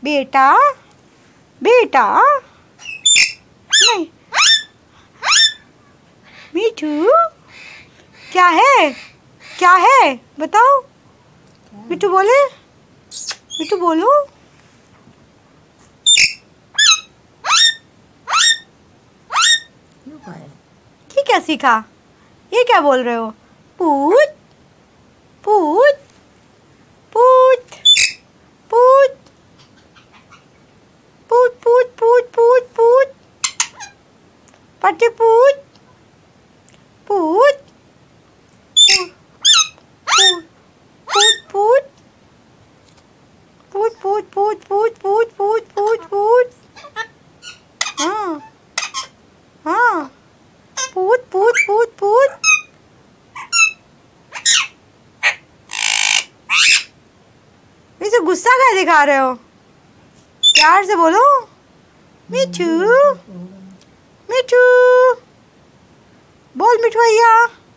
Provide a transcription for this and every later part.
बेटा बेटा नहीं। मिठू क्या है, क्या है बताओ। मिठू बोले, मिठू बोलो। ये क्या सीखा, ये क्या बोल रहे हो। पूत पूत पूत पूत पूत पूत पूत पूत पूत पट्टी पूत पूत पूत पूत पूत पूत पूत पूत पूत पूत पूत। हाँ हाँ पूत पूत पूत पूत। इसे गुस्सा क्या दिखा रहे हो, प्यार से बोलो। मिठू मिठू बोल मिठू भैया।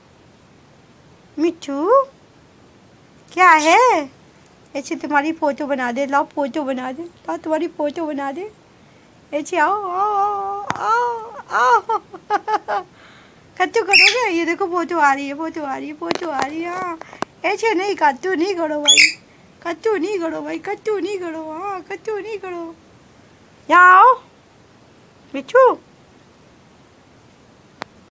मिठू क्या है, ऐसे तुम्हारी फोटो बना दे, लाओ फोटो बना दे, लाओ तुम्हारी फोटो बना दे। ऐसे आओ आओ आओ आओ कद्दू करोगे, ये देखो फोटो आ रही है, फोटो आ रही है, फोटो आ रही है। हाँ ऐसे नहीं, कद्दू नहीं करो भाई, कद्दू नहीं करो भाई, कद्दू नहीं करो। हाँ कद्दू नहीं करो। यहाँ आओ मिठू।